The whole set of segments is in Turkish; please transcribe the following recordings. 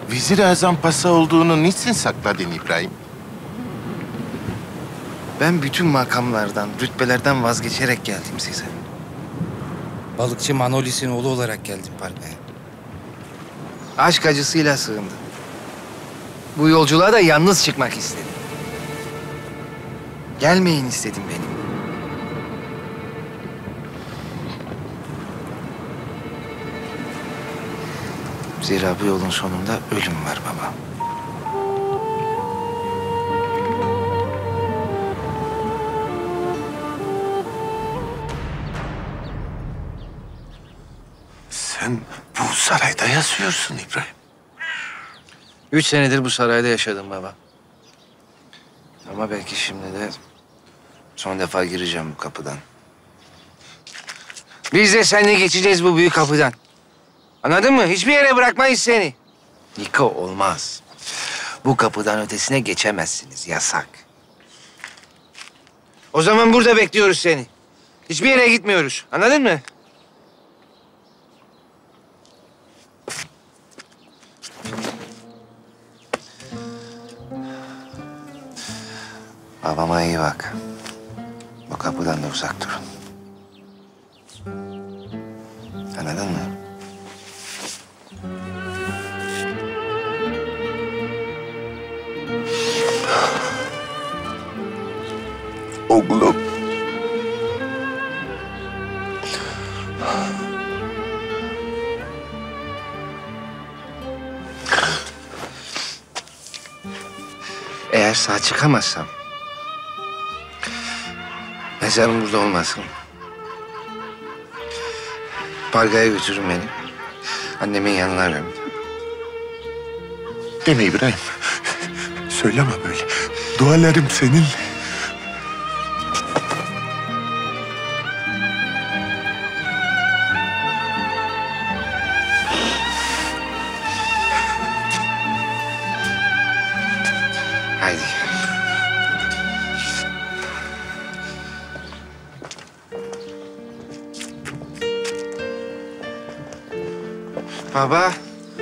Vezir-i Azam pası olduğunu niçin sakladın İbrahim? Ben bütün makamlardan, rütbelerden vazgeçerek geldim size. Balıkçı Manolis'in oğlu olarak geldim Parka'ya. Aşk acısıyla sığındım. Bu yolculuğa da yalnız çıkmak istedim. Gelmeyin istedim benim. Zira bu yolun sonunda ölüm var baba. Sen bu sarayda yaşıyorsun İbrahim. 3 senedir bu sarayda yaşadım baba. Ama belki şimdi de son defa gireceğim bu kapıdan. Biz de seninle geçeceğiz bu büyük kapıdan. Anladın mı? Hiçbir yere bırakmayız seni. Niko olmaz. Bu kapıdan ötesine geçemezsiniz. Yasak. O zaman burada bekliyoruz seni. Hiçbir yere gitmiyoruz. Anladın mı? Babama iyi bak. Bu kapıdan da uzak durun. Anladın mı? Oğlum. Eğer sağ çıkamazsam mezarım burada olmasın. Parga'ya götürün beni. Annemin yanına verin. Deme İbrahim. Söyleme böyle. Dualarım seninle. Haydi. Baba.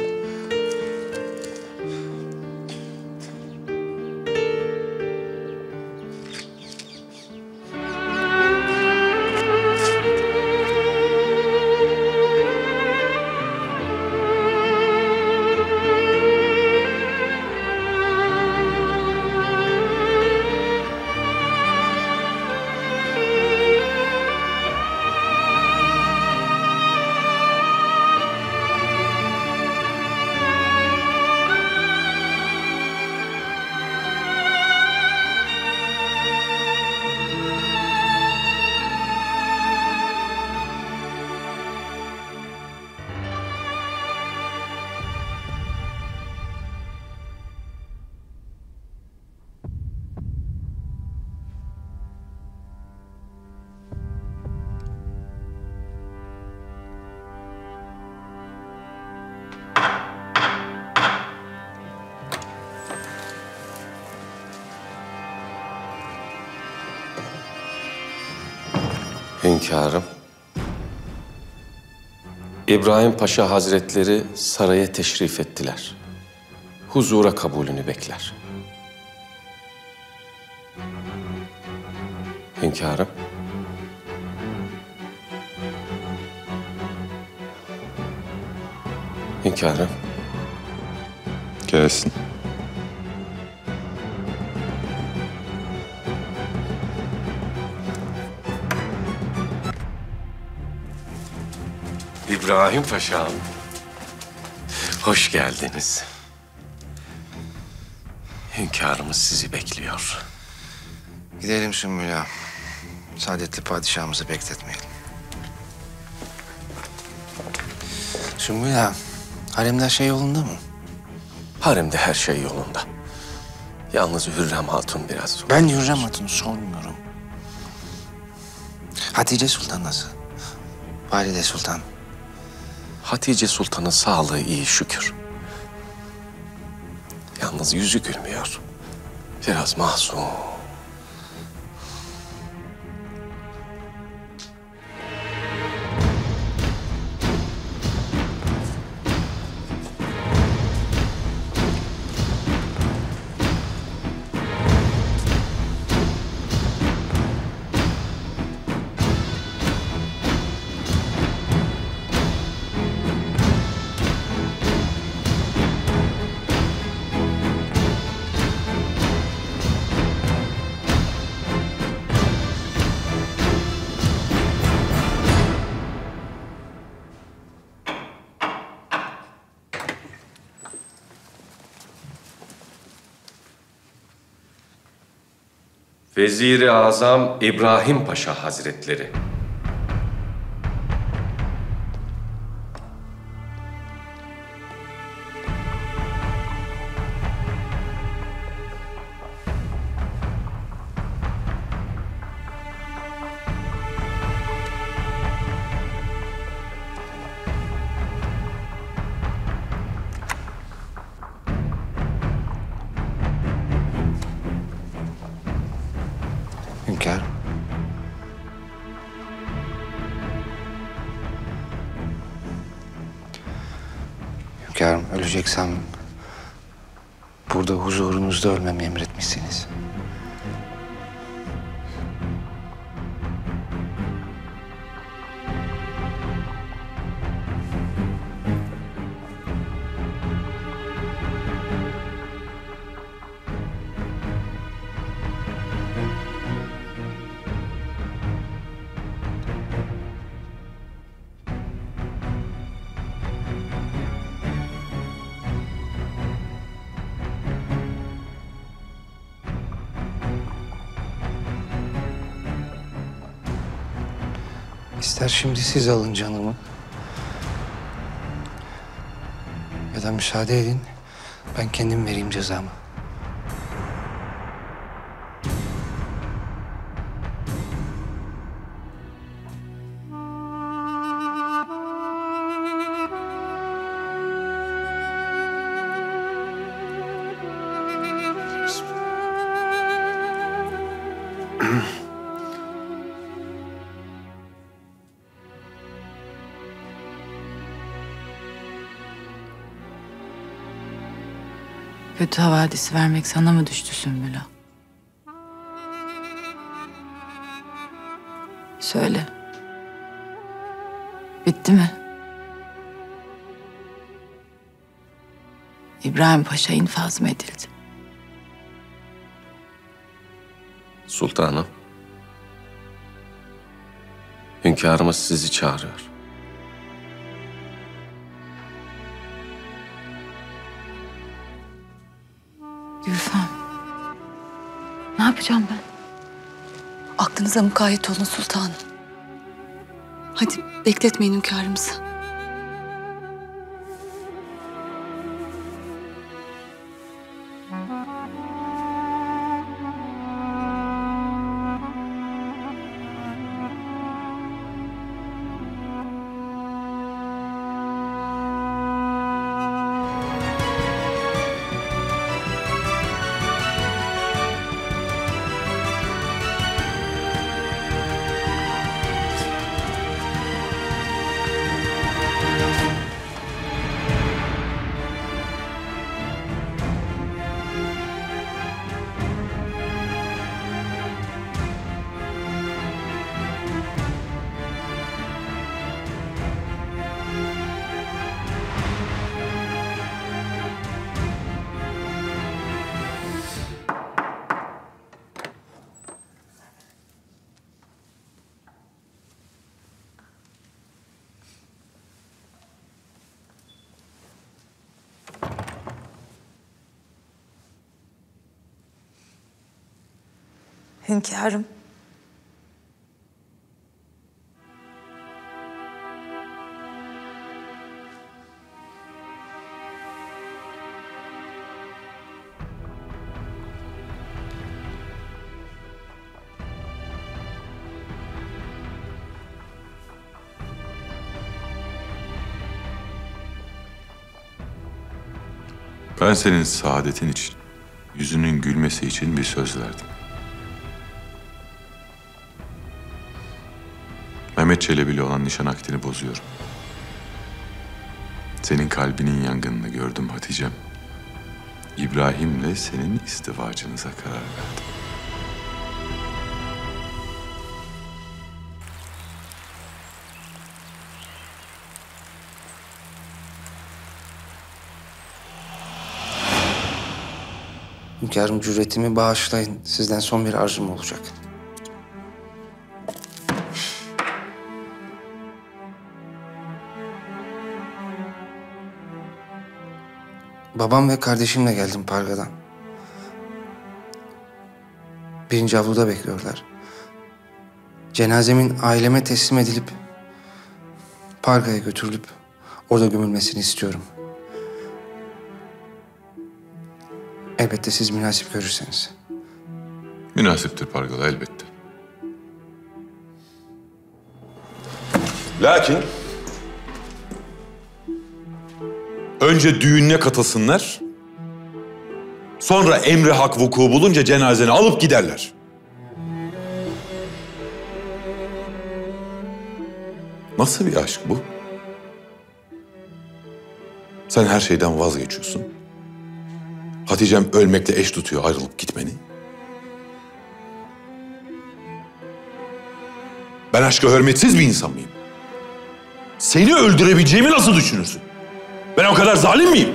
Hünkârım, İbrahim Paşa Hazretleri saraya teşrif ettiler. Huzura kabulünü bekler. Hünkârım. Hünkârım. Gelsin. İbrahim Paşa'm, hoş geldiniz. Hünkârımız sizi bekliyor. Gidelim Sümbül Ağa. Saadetli padişahımızı bekletmeyelim. Sümbül Ağa, haremde her şey yolunda mı? Haremde her şey yolunda. Yalnız Hürrem Hatun biraz zor. Ben Hürrem Hatun'u sormuyorum. Hatice Sultan nasıl? Valide Sultan. Hatice Sultan'ın sağlığı iyi şükür. Yalnız yüzü gülmüyor. Biraz mahzun. Vezir-i Azam İbrahim Paşa Hazretleri. Hünkârım. Hünkârım, öleceksem burada huzurunuzda ölmemi emretmişsiniz. İster şimdi siz alın canımı, ya da müsaade edin, ben kendim vereyim cezamı. Kötü havadisi vermek sana mı düştü Sümbül Ağa? Söyle. Bitti mi? İbrahim Paşa infaz mı edildi? Sultanım. Hünkârımız sizi çağırıyor. Gülfem. Ne yapacağım ben? Aklınıza mukayyet olun sultanım. Hadi bekletmeyin hünkârımızı. Hünkârım. Ben senin saadetin için, yüzünün gülmesi için bir söz verdim. Mehmet Çelebi'yle olan nişan akdini bozuyorum. Senin kalbinin yangınını gördüm Hatice'm. İbrahim'le senin istivacınıza karar verdim. Hünkârım, cüretimi bağışlayın. Sizden son bir arzum olacak. Babam ve kardeşimle geldim Parga'dan. Birinci avluda bekliyorlar. Cenazemin aileme teslim edilip parkaya götürülüp orada gömülmesini istiyorum. Elbette siz münasip görürseniz. Münasiptir Pargalı, elbette. Lakin önce düğününe katılsınlar. Sonra emri hak vuku bulunca cenazeni alıp giderler. Nasıl bir aşk bu? Sen her şeyden vazgeçiyorsun. Hatice'm ölmekle eş tutuyor ayrılıp gitmeni. Ben aşka hürmetsiz bir insan mıyım? Seni öldürebileceğimi nasıl düşünürsün? Ben o kadar zalim miyim?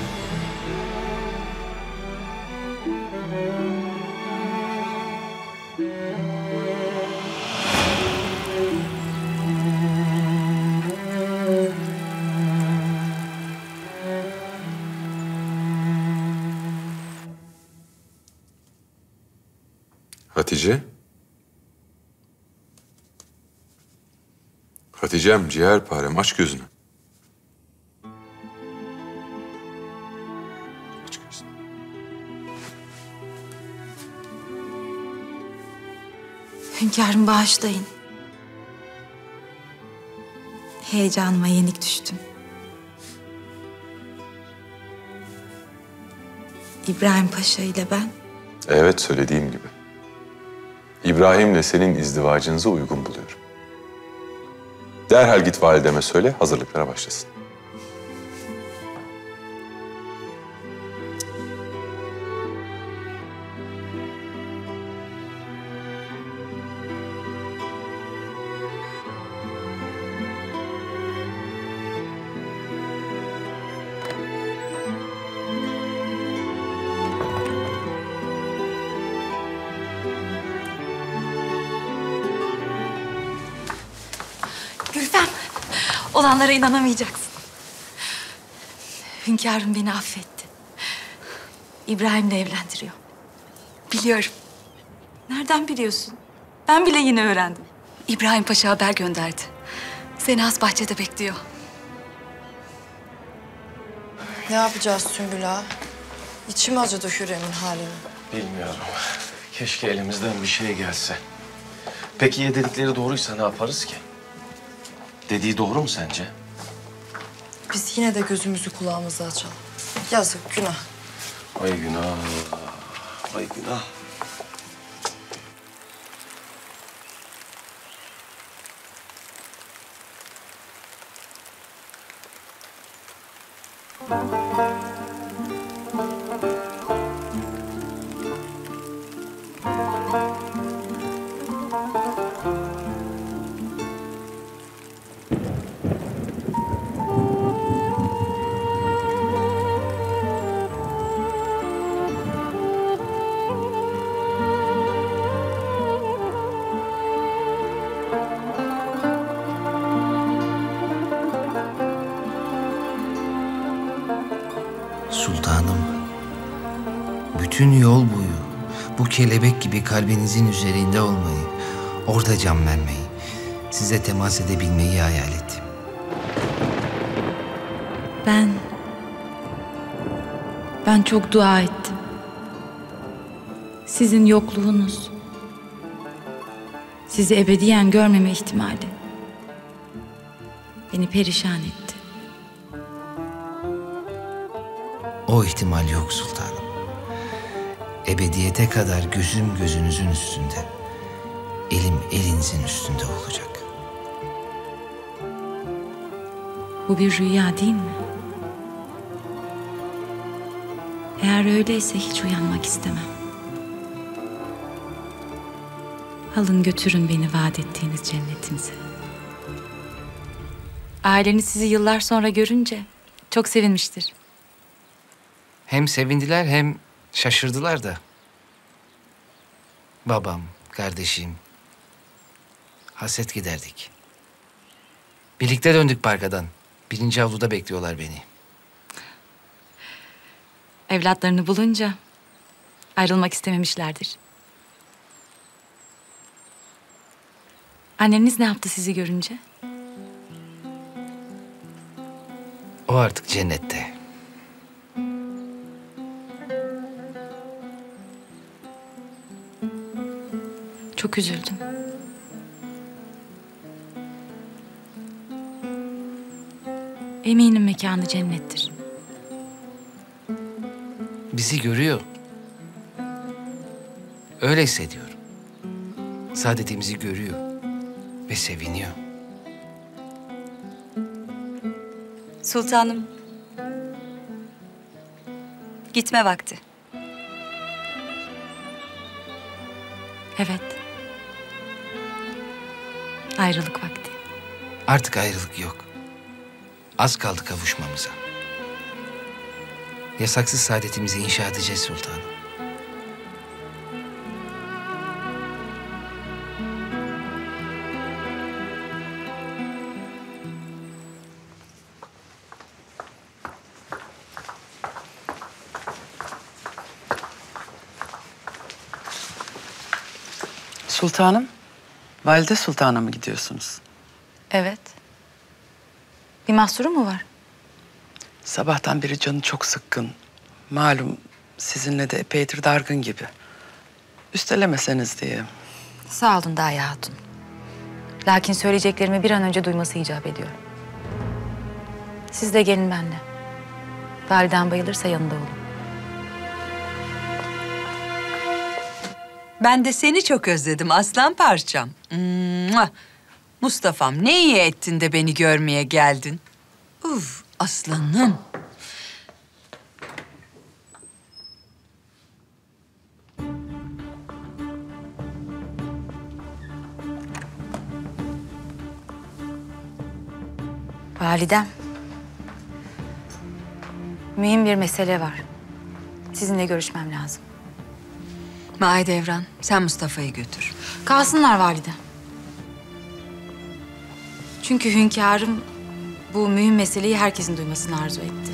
Hatice? Hatice'm, ciğerparem, aç gözünü. Aç gözünü. Hünkârım bağışlayın. Heyecanıma yenik düştüm. İbrahim Paşa ile ben Evet, söylediğim gibi. İbrahim'le senin izdivacınızı uygun buluyorum. Derhal git valideme söyle, hazırlıklara başlasın. Gülfem, olanlara inanamayacaksın. Hünkârım beni affetti. İbrahim'le evlendiriyor. Biliyorum. Nereden biliyorsun? Ben bile yeni öğrendim. İbrahim Paşa haber gönderdi. Seni has bahçede bekliyor. Ne yapacağız Sümbül ağa? İçim acıdı Hürrem'in haline. Bilmiyorum. Keşke elimizden bir şey gelse. Peki ya dedikleri doğruysa ne yaparız ki? Dediği doğru mu sence? Biz yine de gözümüzü kulağımızı açalım. Yazık, günah. Ay günah. Ay günah. Sultanım, bütün yol boyu bu kelebek gibi kalbinizin üzerinde olmayı, orada can vermeyi, size temas edebilmeyi hayal ettim. Ben çok dua ettim. Sizin yokluğunuz, sizi ebediyen görmeme ihtimali beni perişan etti. O ihtimal yok sultanım. Ebediyete kadar gözüm gözünüzün üstünde, elim elinizin üstünde olacak. Bu bir rüya değil mi? Eğer öyleyse hiç uyanmak istemem. Alın götürün beni vaat ettiğiniz cennetinize. Aileniz sizi yıllar sonra görünce çok sevinmiştir. Hem sevindiler hem şaşırdılar da. Babam, kardeşim, hasret giderdik. Birlikte döndük parkadan. Birinci avluda bekliyorlar beni. Evlatlarını bulunca ayrılmak istememişlerdir. Anneniz ne yaptı sizi görünce? O artık cennette. Çok üzüldüm. Eminim mekanı cennettir. Bizi görüyor. Öyle hissediyorum. Saadetimizi görüyor ve seviniyor. Sultanım. Gitme vakti. Evet. Ayrılık vakti. Artık ayrılık yok. Az kaldı kavuşmamıza. Yasaksız saadetimizi inşa edeceğiz sultanım. Sultanım, Valide Sultan'a mı gidiyorsunuz? Evet. Bir mahsuru mu var? Sabahtan beri canı çok sıkkın. Malum sizinle de epeydir dargın gibi. Üstelemeseniz diye. Sağ olun Daya Hatun. Lakin söyleyeceklerimi bir an önce duyması icap ediyor. Siz de gelin benimle. Validen bayılırsa yanında olun. Ben de seni çok özledim aslan parçam. Mua! Mustafa'm ne iyi ettin de beni görmeye geldin. Uf aslanım. Validem. Mühim bir mesele var. Sizinle görüşmem lazım. Mahidevran sen Mustafa'yı götür. Kalsınlar validem. Çünkü hünkârım bu mühim meseleyi herkesin duymasını arzu etti.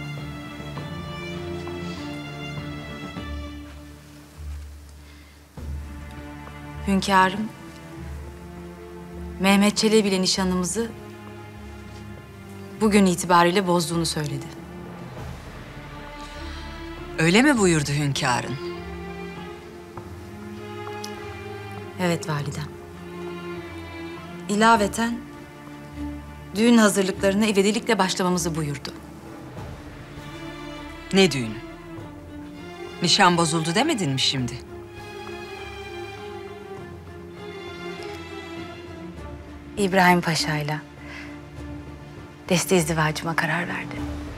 Hünkârım Mehmet Çelebi ile nişanımızı bugün itibariyle bozduğunu söyledi. Öyle mi buyurdu hünkârın? Evet validem. İlaveten düğün hazırlıklarına ivedilikle başlamamızı buyurdu. Ne düğünü? Nişan bozuldu demedin mi şimdi? İbrahim Paşa'yla deste izdivacıma karar verdi.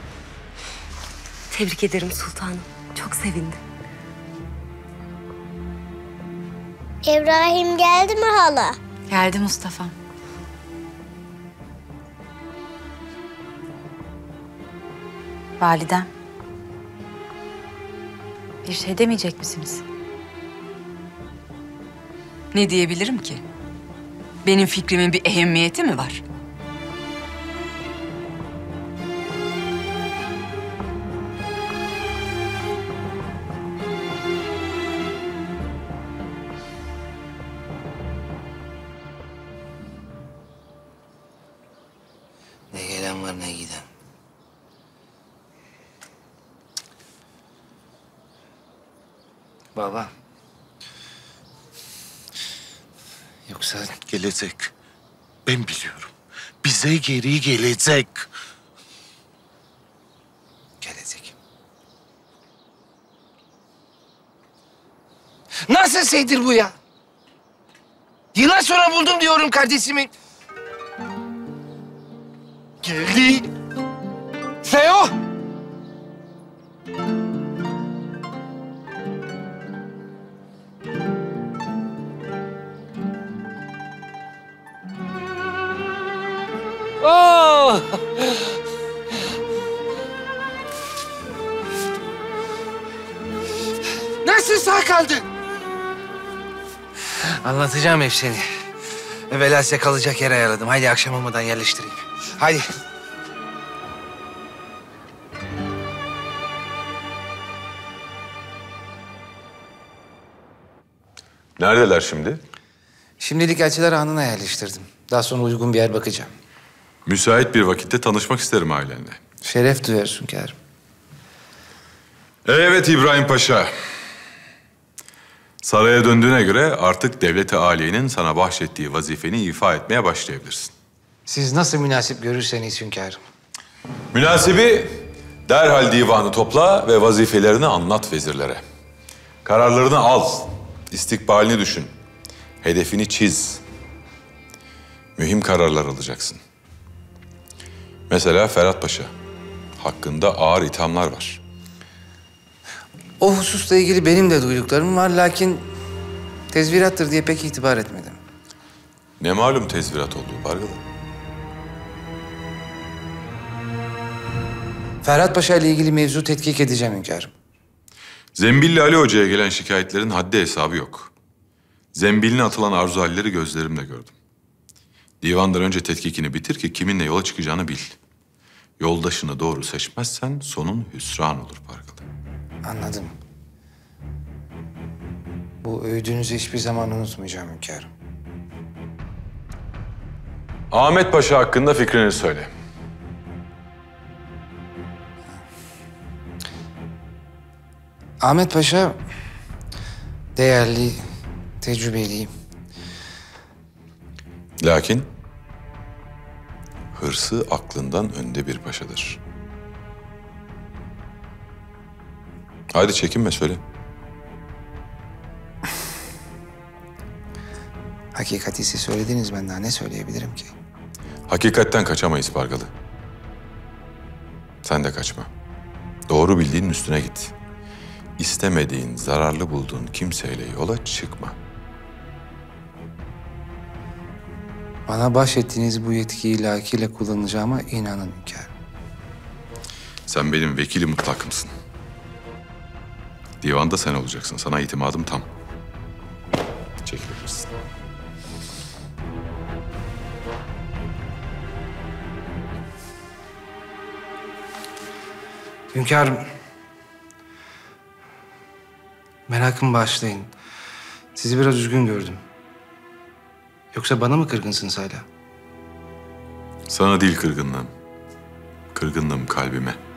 Tebrik ederim sultanım. Çok sevindim. İbrahim geldi mi hala? Geldi Mustafa'm. Validem. Bir şey demeyecek misiniz? Ne diyebilirim ki? Benim fikrimin bir ehemmiyeti mi var? Ne gelen var ne giden. Baba. Yoksa Gelecek. Ben biliyorum. Bize geri gelecek. gelecek. Nasıl şeydir bu ya? Yıllar sonra buldum diyorum kardeşimi. Geldi. Seo! Oh! Nasıl sağ kaldın? Anlatacağım hepsini. Evvela size kalacak yer ayarladım. Haydi akşam olmadan yerleştireyim. Haydi. Neredeler şimdi? Şimdilik elçiler anına yerleştirdim. Daha sonra uygun bir yer bakacağım. Müsait bir vakitte tanışmak isterim ailenle. Şeref duyarız hünkârım. Evet İbrahim Paşa. Saraya döndüğüne göre artık devlet-i âliyenin sana bahşettiği vazifeni ifa etmeye başlayabilirsin. Siz nasıl münasip görürseniz hünkârım. Münasibi derhal divanı topla ve vazifelerini anlat vezirlere. Kararlarını al, istikbalini düşün, hedefini çiz. Mühim kararlar alacaksın. Mesela Ferhat Paşa hakkında ağır ithamlar var. O hususla ilgili benim de duyduklarım var lakin tezvirattır diye pek itibar etmedim. Ne malum tezvirat olduğu Bargalı. Ferhat Paşa ile ilgili mevzu tetkik edeceğim hünkârım. Zembilli Ali Hoca'ya gelen şikayetlerin haddi hesabı yok. Zembiline atılan arzu halleri gözlerimle gördüm. Divandan önce tetkikini bitir ki kiminle yola çıkacağını bil. Yoldaşını doğru seçmezsen sonun hüsran olur Bargalı. Anladım. Bu öğüdünüzü hiçbir zaman unutmayacağım hünkârım. Ahmet Paşa hakkında fikrini söyle. Ahmet Paşa değerli, tecrübeli. Lakin hırsı aklından önde bir paşadır. Hadi çekinme söyle. Hakikati siz söylediniz, ben daha ne söyleyebilirim ki? Hakikatten kaçamayız Bargalı. Sen de kaçma. Doğru bildiğinin üstüne git. İstemediğin, zararlı bulduğun kimseyle yola çıkma. Bana bahşettiğiniz bu yetkiyi layıkıyla kullanacağıma inanın hünkârım. Sen benim vekili mutlakımsın. Divanda sen olacaksın. Sana itimadım tam. Çekilebilirsin. Hünkârım, merakımı bağışlayın. Sizi biraz üzgün gördüm. Yoksa bana mı kırgınsınız hala? Sana değil kırgınlığım. Kırgınlığım kalbime.